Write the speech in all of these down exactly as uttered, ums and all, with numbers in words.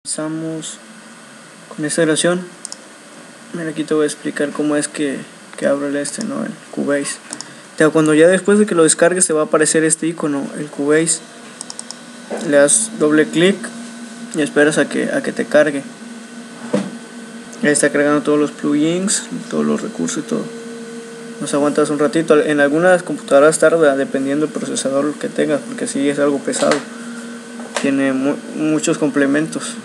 Comenzamos con esta grabación. Mira, aquí te voy a explicar cómo es que, que abro el este, ¿no? El Cubase. Te, cuando ya después de que lo descargues te va a aparecer este icono, el Cubase. Le das doble clic y esperas a que, a que te cargue. Ya está cargando todos los plugins, todos los recursos y todo. Nos aguantas un ratito. En algunas computadoras tarda, dependiendo del procesador que tengas, porque sí es algo pesado. Tiene mu muchos complementos.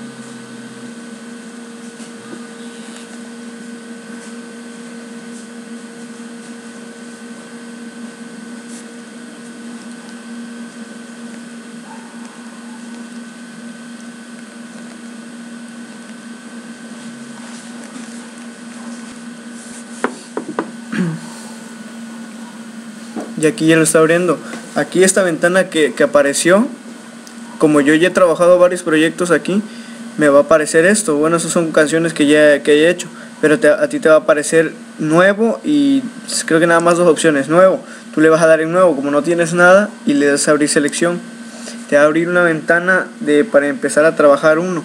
Y aquí ya lo está abriendo. Aquí esta ventana que, que apareció, como yo ya he trabajado varios proyectos aquí, me va a aparecer esto. Bueno, esas son canciones que ya que he hecho, pero te, a ti te va a aparecer nuevo y creo que nada más dos opciones. Nuevo, tú le vas a dar en nuevo como no tienes nada y le das a abrir selección. Te va a abrir una ventana de para empezar a trabajar uno.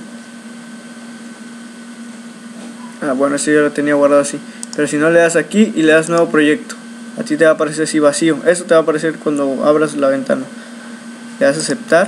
Ah, bueno, este yo lo tenía guardado así. Pero si no, le das aquí y le das nuevo proyecto, a ti te va a aparecer así vacío. Eso te va a aparecer cuando abras la ventana. Le das a aceptar.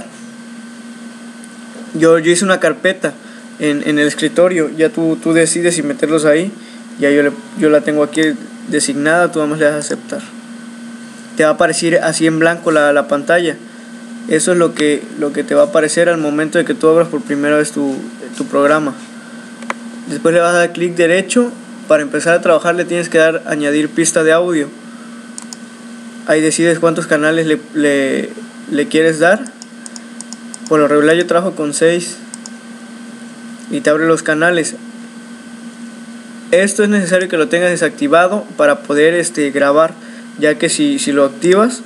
Yo, yo hice una carpeta en, en el escritorio. Ya tú, tú decides si meterlos ahí. Ya yo, le, yo la tengo aquí designada. Tú vamos le das a aceptar. Te va a aparecer así en blanco la, la pantalla. Eso es lo que, lo que te va a aparecer al momento de que tú abras por primera vez tu, tu programa. Después le vas a dar clic derecho. Para empezar a trabajar le tienes que dar añadir pista de audio. Ahí decides cuántos canales le, le, le quieres dar. Por lo regular yo trabajo con seis. Y te abre los canales. Esto es necesario que lo tengas desactivado para poder este, grabar, ya que si, si lo activas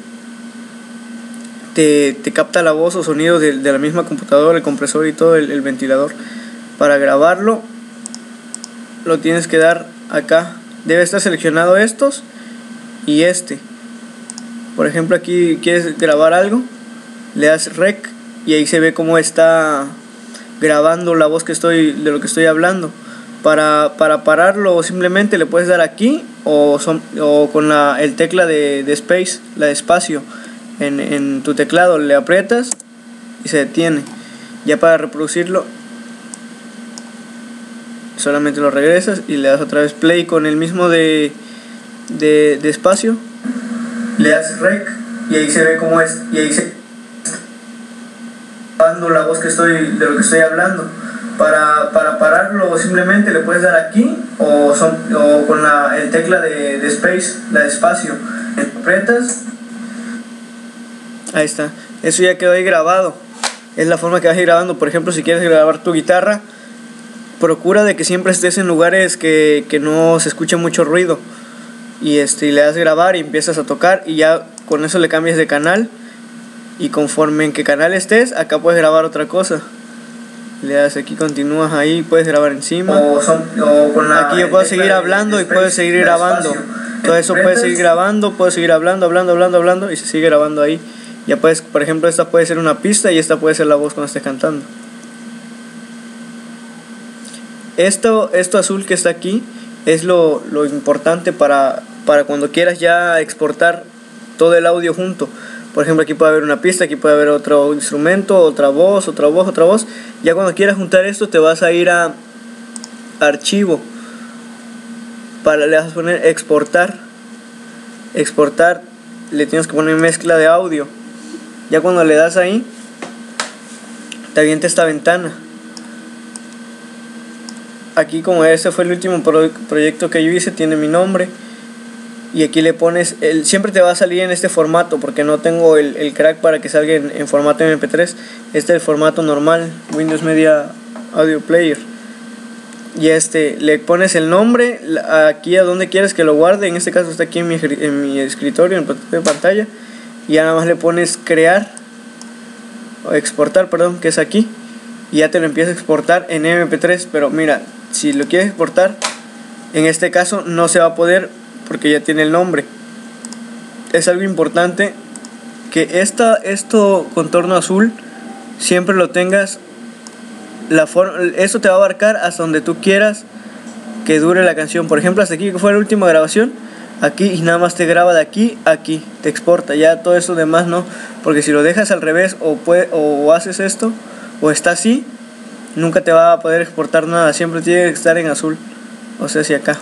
te, te capta la voz o sonido de, de la misma computadora, el compresor y todo, el, el ventilador. Para grabarlo lo tienes que dar acá. Debe estar seleccionado estos y este. Por ejemplo, aquí quieres grabar algo, le das rec y ahí se ve cómo está grabando la voz que estoy de lo que estoy hablando. Para, para pararlo simplemente le puedes dar aquí o, son, o con la el tecla de, de space, la de espacio en, en tu teclado le aprietas y se detiene. Ya para reproducirlo solamente lo regresas y le das otra vez play con el mismo de, de, de espacio. Le das rec y ahí se ve cómo es y ahí se grabando la voz que estoy de lo que estoy hablando. Para, para pararlo simplemente le puedes dar aquí o, son, o con la el tecla de, de space, la de espacio, aprietas. Ahí está, eso ya quedó ahí grabado. Es la forma que vas a ir grabando. Por ejemplo, si quieres grabar tu guitarra, procura de que siempre estés en lugares que, que no se escuche mucho ruido. Y este, le das grabar y empiezas a tocar y ya con eso le cambias de canal. Y conforme en qué canal estés, acá puedes grabar otra cosa. Le das aquí, continúas ahí, puedes grabar encima. O son, o con la, aquí yo puedo seguir hablando y puedes seguir grabando. Todo eso puedes seguir grabando, puedes seguir hablando, hablando, hablando, hablando y se sigue grabando ahí. Ya puedes, por ejemplo, esta puede ser una pista y esta puede ser la voz cuando estés cantando. Esto, esto azul que está aquí es lo, lo importante para, para cuando quieras ya exportar todo el audio junto. Por ejemplo, aquí puede haber una pista, aquí puede haber otro instrumento, otra voz, otra voz, otra voz. Ya cuando quieras juntar esto te vas a ir a archivo. Para, le vas a poner exportar. Exportar, le tienes que poner mezcla de audio. Ya cuando le das ahí, te avienta esta ventana. Aquí, como ese fue el último pro proyecto que yo hice, tiene mi nombre. Y aquí le pones, el, siempre te va a salir en este formato, porque no tengo el, el crack para que salga en, en formato eme pe tres. Este es el formato normal, Windows Media Audio Player. Y este, le pones el nombre, aquí a donde quieres que lo guarde. En este caso está aquí en mi, en mi escritorio, en pantalla. Y ya nada más le pones crear, o exportar, perdón, que es aquí. Y ya te lo empieza a exportar en eme pe tres. Pero mira, si lo quieres exportar, en este caso no se va a poder porque ya tiene el nombre. Es algo importante que esta, esto contorno azul siempre lo tengas la eso te va a abarcar hasta donde tú quieras que dure la canción. Por ejemplo, hasta aquí que fue la última grabación, aquí, y nada más te graba de aquí a aquí, te exporta. Ya todo eso demás no, porque si lo dejas al revés o, puede, o haces esto o está así, nunca te va a poder exportar nada, siempre tiene que estar en azul, o sea, hacia acá.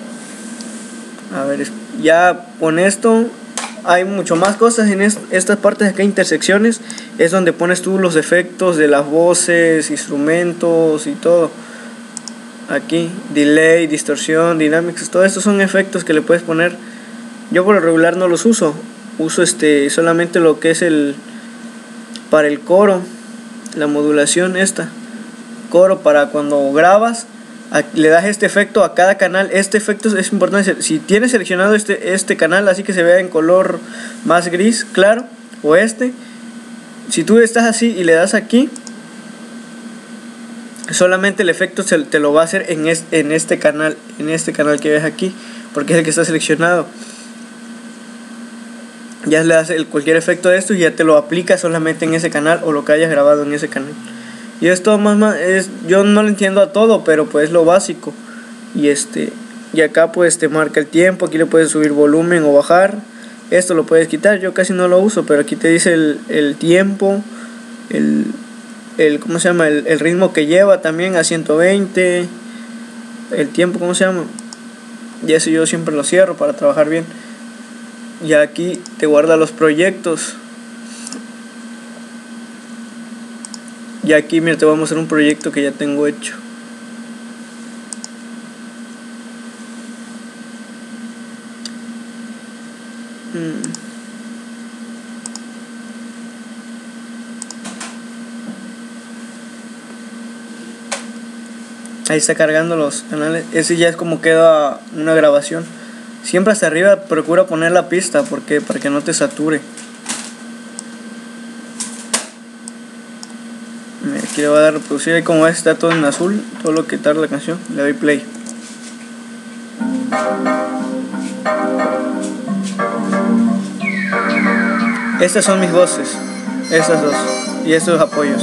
A ver, ya con esto hay mucho más cosas en est estas partes acá, intersecciones, es donde pones tú los efectos de las voces, instrumentos y todo. Aquí, delay, distorsión, dynamics, todo esto son efectos que le puedes poner. Yo por lo regular no los uso, uso este solamente lo que es el para el coro, la modulación esta, coro para cuando grabas, le das este efecto a cada canal. Este efecto es importante, si tienes seleccionado este, este canal así que se vea en color más gris claro, o este, si tú estás así y le das aquí, solamente el efecto se, te lo va a hacer en este, en este canal, en este canal que ves aquí, porque es el que está seleccionado. Ya le das el, cualquier efecto de esto y ya te lo aplica solamente en ese canal o lo que hayas grabado en ese canal. Y esto más, más es, yo no lo entiendo a todo, pero pues lo básico. Y este, y acá pues te marca el tiempo, aquí le puedes subir volumen o bajar. Esto lo puedes quitar, yo casi no lo uso, pero aquí te dice el, el tiempo, el, el ¿cómo se llama? El, el ritmo que lleva también a ciento veinte, el tiempo, ¿cómo se llama? Y eso yo siempre lo cierro para trabajar bien. Y aquí te guarda los proyectos. Y aquí, mira, te voy a mostrar un proyecto que ya tengo hecho. Hmm. Ahí está cargando los canales. Ese ya es como queda una grabación. Siempre hasta arriba procura poner la pista porque para que no te sature. Aquí le voy a dar reproducir, ahí como ves está todo en azul, todo lo que tarda la canción, le doy play. Estas son mis voces, estas dos, y estos apoyos.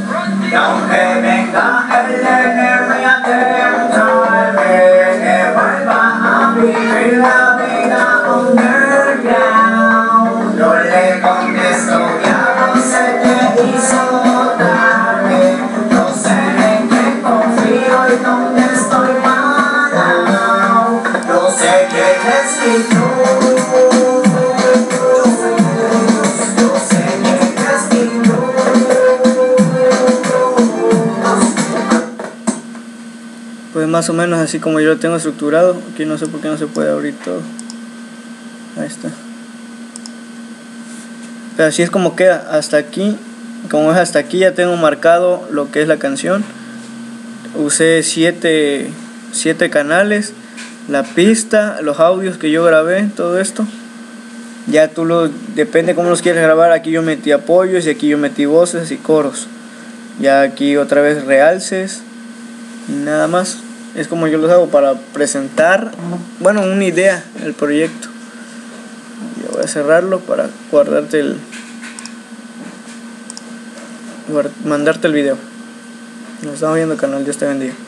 Pues más o menos así como yo lo tengo estructurado. Aquí no sé por qué no se puede abrir todo. Ahí está. Pero así es como queda hasta aquí. Como es hasta aquí, ya tengo marcado lo que es la canción. Usé siete, siete canales, la pista, los audios que yo grabé, todo esto. Ya tú lo, depende cómo los quieres grabar. Aquí yo metí apoyos y aquí yo metí voces y coros. Ya aquí otra vez realces y nada más. Es como yo los hago para presentar, bueno, una idea, el proyecto. Yo voy a cerrarlo para guardarte el guard, mandarte el video. Nos estamos viendo, canal. Dios te bendiga.